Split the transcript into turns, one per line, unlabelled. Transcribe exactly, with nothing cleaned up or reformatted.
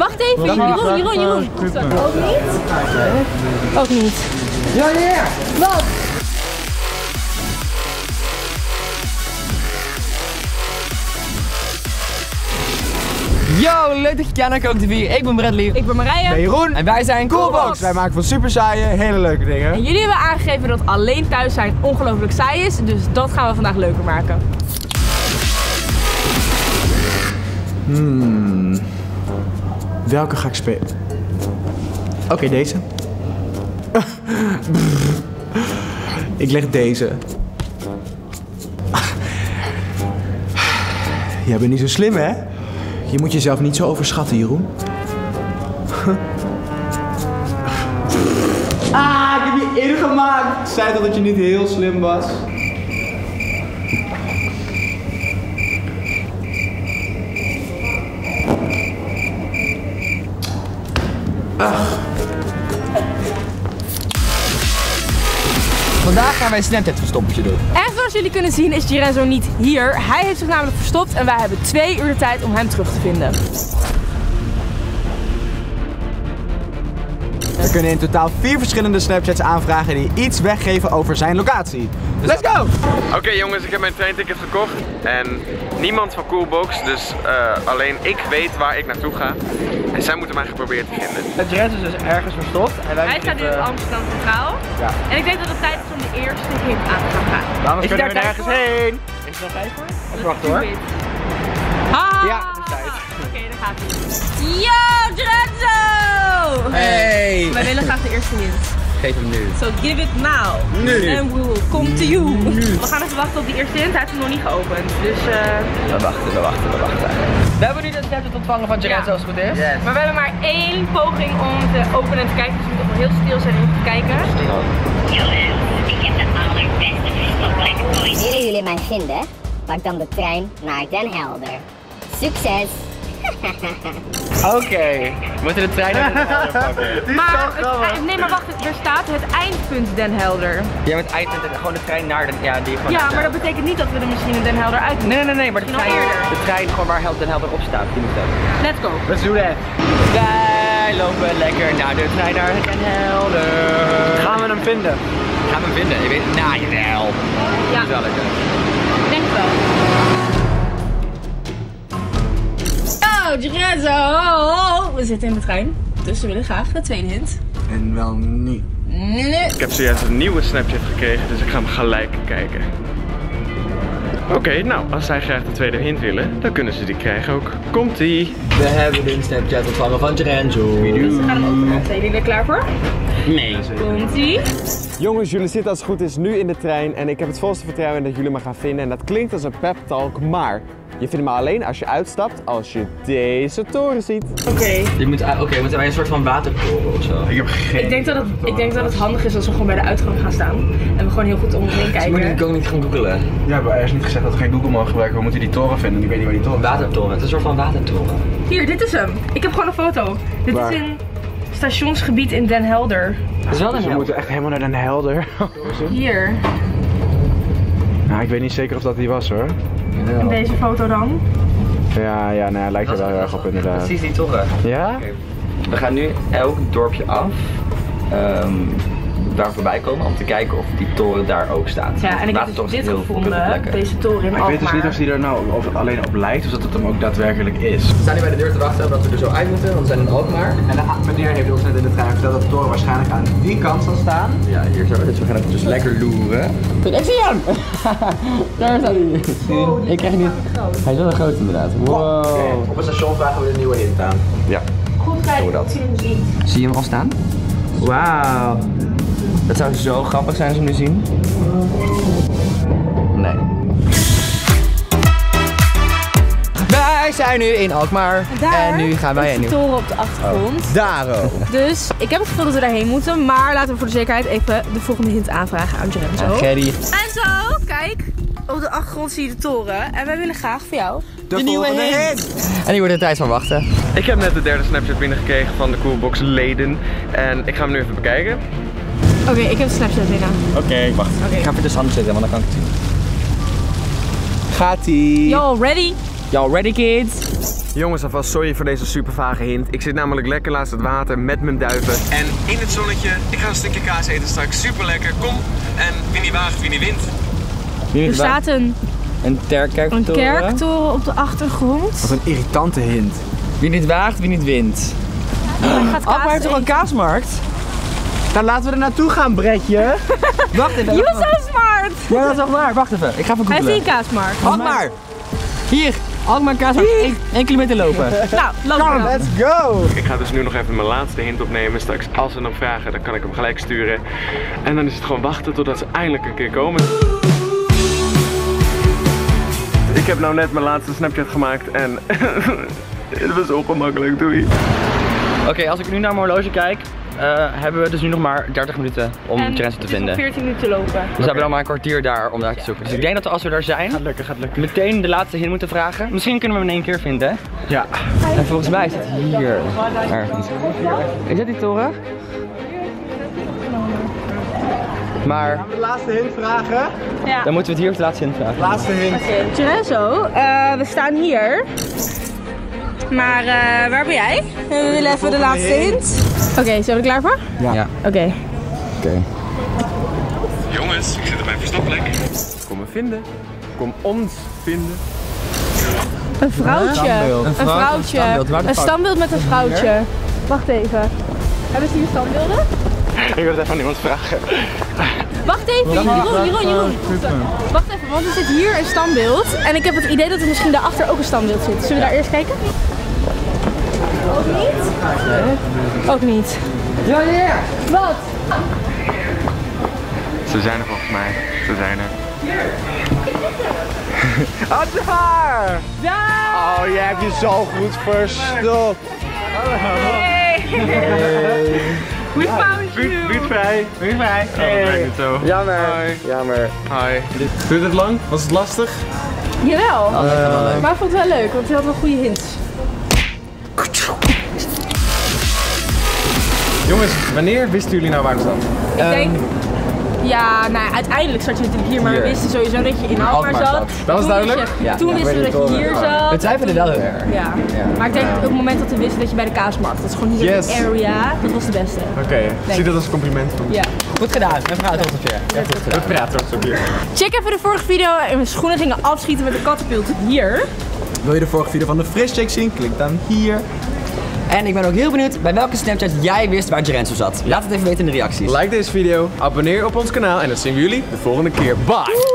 Wacht even, Jeroen, Jeroen, Jeroen. Ook niet? Ook niet.
Ja, ja, ja.
Wat?
Yo, leuk dat je kijkt naar Kook T V. Ik ben Bradley.
Ik ben Marije.
Ik ben Jeroen.
En wij zijn Coolbox.
Wij maken van super saaie, hele leuke dingen.
En jullie hebben aangegeven dat alleen thuis zijn ongelooflijk saai is. Dus dat gaan we vandaag leuker maken.
Hmm. Welke ga ik spelen? Oké, okay, deze. Ik leg deze. Jij bent niet zo slim, hè? Je moet jezelf niet zo overschatten, Jeroen. Ah, ik heb je ingemaakt. Ik zei toch dat je niet heel slim was? Ach.
Vandaag gaan wij een Snapchat verstoppertje doen.
En zoals jullie kunnen zien is Girenzo niet hier. Hij heeft zich namelijk verstopt en wij hebben twee uur de tijd om hem terug te vinden.
We kunnen in totaal vier verschillende Snapchats aanvragen die iets weggeven over zijn locatie. Let's go!
Oké okay, jongens, ik heb mijn treinticket gekocht en niemand van Coolbox, dus uh, alleen ik weet waar ik naartoe ga. En zij moeten mij gaan proberen te vinden.
Girenzo is dus ergens verstopt. En wij
Hij staat nu in Amsterdam Centraal.
Ja.
En ik denk dat het tijd is om de eerste hint aan te gaan vragen.
Dames,
Is je
kunnen we
daar
nergens
tijd voor?
heen?
Is er nog tijd voor?
Dat
Wacht
is
hoor.
Ah!
Ja, het is tijd.
Oké, daar gaat hij. Yo, Girenzo!
Hey!
Wij willen graag de eerste hint.
Geef hem nu.
So give it now.
Nu.
And we will come to you. We gaan even wachten op die eerste hint. Hij heeft hem nog niet geopend. Dus uh...
We wachten, we wachten, we wachten. We hebben nu de Snapchat ontvangen van Girenzo,
Ja.
als het goed is. Yes.
Maar we hebben maar één poging om te openen en te kijken. Dus we moeten nog heel stil zijn om te kijken.
Ik heb de allerbeste verstopplek ooit. Willen jullie mij vinden? Pak dan de trein naar Den Helder. Succes!
Oké, okay. We moeten de trein naar Den Helder pakken.
Maar, het, nee, maar wacht, er staat het eindpunt Den Helder.
Ja, met eindpunt en gewoon de trein naar Den Ja, die gewoon
Ja, maar dat betekent niet dat we er misschien in Den Helder uit moeten.
Nee, nee, nee, maar de
Misschien
trein,
al eerder.
de trein gewoon waar Den Helder op staat, die moet dat.
Let's go.
Let's do that.
Wij lopen lekker naar de trein naar Den Helder.
Gaan we hem vinden?
Gaan we hem vinden? Je weet, nou jawel.
Ja,
Dat is wel lekker.
ik denk het wel. Oh, Girenzo! We zitten in de trein, dus we willen graag de tweede hint.
En wel niet.
Nee.
Ik heb zojuist een nieuwe Snapchat gekregen, dus ik ga hem gelijk kijken. Oké, okay, nou, als zij graag de tweede hint willen, dan kunnen ze die krijgen ook. Komt-ie!
We hebben een Snapchat ontvangen van Girenzo.
Dus we gaan hem openen. Zijn jullie er klaar voor?
Nee.
Komt-ie.
Jongens, jullie zitten als het goed is nu in de trein en ik heb het volste vertrouwen in dat jullie me gaan vinden. En dat klinkt als een pep talk, maar je vindt me alleen als je uitstapt als je deze toren ziet.
Oké. Okay.
Je moet, oké, okay, moeten wij een soort van watertoren of zo?
Ik heb geen
Ik denk dat het, ik denk dat het handig is als we gewoon bij de uitgang gaan staan. En we gewoon heel goed om ons heen
Moet
kijken.
ik ook niet gaan googelen?
Ja, maar er is niet gezegd dat we geen Google mogen gebruiken. We moeten die toren vinden en ik weet niet waar die toren is.
Watertoren, het is een soort van watertoren.
Hier, dit is hem. Ik heb gewoon een foto. Dit
Waar?
is in stationsgebied in Den Helder.
Het is wel een
We moeten echt helemaal naar Den Helder.
Hier.
Nou, ik weet niet zeker of dat die was hoor.
En deze foto dan.
Ja, ja, nou, lijkt er wel heel erg op inderdaad.
Precies die toren.
Ja?
Okay. We gaan nu elk dorpje af. Um, daar voorbij komen om te kijken of die toren daar ook staat.
Ja, en ik heb
Watertoren
dus
is
dit
heel
gevonden,
plekken.
deze toren in
Maar ik weet dus
Alkmaar.
niet of die er nou of het alleen op lijkt of dat het hem ook daadwerkelijk is.
We staan nu bij de deur te wachten omdat we er zo uit moeten, want we zijn in Alkmaar.
En de meneer heeft ons net in de trein verteld dat de toren waarschijnlijk aan die kant zal staan.
Ja, hier zo. Dus we gaan het dus lekker loeren. Ik zie hem! Daar staat hij.
Wow,
Ik krijg niet. Hij is wel groot inderdaad. Wow.
Okay. Op een station vragen we de nieuwe hint aan.
Ja.
Goed kijken,
dat.
ik zie hem zien.
Zie je hem al staan? Wauw. Dat zou zo grappig zijn als we hem nu zien. Nee. Wij zijn nu in Alkmaar.
Daar
en nu gaan wij
is
een
de
nieuw.
toren op de achtergrond.
Daar ook.
Dus ik heb het gevoel dat we daarheen moeten, maar laten we voor de zekerheid even de volgende hint aanvragen aan Girenzo.
Ja, Gerry.
En zo, kijk, op de achtergrond zie je de toren en wij willen graag voor jou.
De,
nieuwe hint. En die wordt er tijd van wachten.
Ik heb net de derde Snapchat binnengekregen van de Coolbox leden en ik ga hem nu even bekijken.
Oké, okay, ik heb de Snapchat binnen.
Oké, okay, wacht.
Okay.
Ik ga even tussen handen zitten, want dan kan ik het zien.
Gaat-ie.
Yo, ready?
Y'all ready, kids?
Jongens, alvast sorry voor deze super vage hint. Ik zit namelijk lekker naast het water met mijn duiven. En in het zonnetje, ik ga een stukje kaas eten straks. Super lekker, kom. En wie niet waagt, wie niet wint.
Er staat een,
Een kerktoren.
een kerktoren op de achtergrond.
Wat een irritante hint.
Wie niet waagt, wie niet wint.
Hij gaat kaas
Alkmaar heeft toch een
eten.
kaasmarkt?
Dan laten we er naartoe gaan, Bretje.
Wacht even.
Je bent zo smart!
Ja, dat is wel waar. Wacht even. Ik ga even
Hij heeft
googlen.
hier een kaasmarkt.
Alkmaar. Hier. Alkmaar kaasmarkt. één kilometer lopen.
Nou, loop maar.
Let's go!
Ik ga dus nu nog even mijn laatste hint opnemen. Straks als ze hem vragen, dan kan ik hem gelijk sturen. En dan is het gewoon wachten totdat ze eindelijk een keer komen. Ik heb nou net mijn laatste Snapchat gemaakt en het was ongemakkelijk, doei.
Oké, okay, als ik nu naar mijn horloge kijk, uh, hebben we dus nu nog maar dertig minuten om
En
Trensen te
het is
vinden.
nog veertien minuten lopen.
Dus we hebben dan maar een kwartier daar om daar te zoeken. Dus ik denk dat we, als we daar zijn,
Gaat lukken, gaat lukken.
meteen de laatste hint moeten vragen. Misschien kunnen we hem in één keer vinden, hè?
Ja.
En volgens mij is het hier ergens. Is dat die toren? Maar
De laatste hint vragen.
Ja.
dan moeten we het hier op de laatste hint vragen.
Laatste hint.
Oké, Gerezo, uh, we staan hier. Maar uh, waar ben jij? We willen even de laatste hint. Oké, zijn we er klaar voor?
Ja. ja.
Oké. Okay.
Oké. Okay.
Jongens, ik zit op mijn verstopplek. Kom me vinden. Kom ons vinden.
Een vrouwtje.
Een,
een
vrouw,
vrouwtje.
Een standbeeld,
een standbeeld met een vrouwtje. Wacht even. Hebben ze hier standbeelden?
Ik wil het even aan iemand vragen.
Wacht even, Jeroen, Jeroen, Jeroen. Wacht even, want er zit hier een standbeeld. En ik heb het idee dat er misschien daarachter ook een standbeeld zit. Zullen we daar eerst kijken? Ook niet? Nee. Ook niet.
Ja, ja, ja.
Wat?
Ze zijn er volgens mij. Ze zijn er.
Oh, daar!
Daar!
Oh, jij hebt je zo goed verstopt.
Hey. We found you!
Buurtvrij.
Buurtvrij.
Oh, dat werkt niet zo.
Jammer.
Hi.
Jammer.
Hi. Duurt het lang? Was het lastig?
Jawel.
Uh,
Maar ik vond het wel leuk, want hij had wel goede hints.
Jongens, wanneer wisten jullie nou waar het zat?
Ik denk... Ja, nou ja, uiteindelijk zat je natuurlijk hier, maar we
Hier.
wisten sowieso dat je in Alkmaar
Alkmaar
zat.
zat.
Dat was
Toen
duidelijk?
wist je-
Ja.
Toen
Ja,
wisten we dat je hier zat.
we twijfelden wel heel erg.
Ja. Maar ik denk op het moment dat we wisten dat je bij de kaasmarkt, dat is gewoon hier
Yes.
in de area, dat was de beste.
Oké, okay. zie dat als een compliment.
Ja.
Goed gedaan. We praten tot zover. Echt goed gedaan.
We praten ook zo keer.
Check even de vorige video en mijn schoenen gingen afschieten met de katapult hier.
Wil je de vorige video van de Fris Check zien? Klik dan hier.
En ik ben ook heel benieuwd bij welke Snapchat jij wist waar Gerenzo zat. Laat het even weten in de reacties.
Like deze video, abonneer op ons kanaal en dan zien we jullie de volgende keer. Bye!